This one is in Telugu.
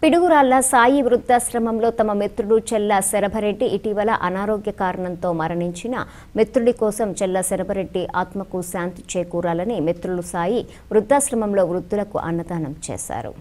పిడుగురాళ్ల సాయి వృద్ధాశ్రమంలో తమ మిత్రుడు చెల్ల శరభరెడ్డి ఇటీవల అనారోగ్య కారణంతో మరణించిన మిత్రుడి కోసం చెల్ల శరభరెడ్డి ఆత్మకు శాంతి చేకూరాలని మిత్రులు సాయి వృద్ధాశ్రమంలో వృద్ధులకు అన్నదానం చేశారు.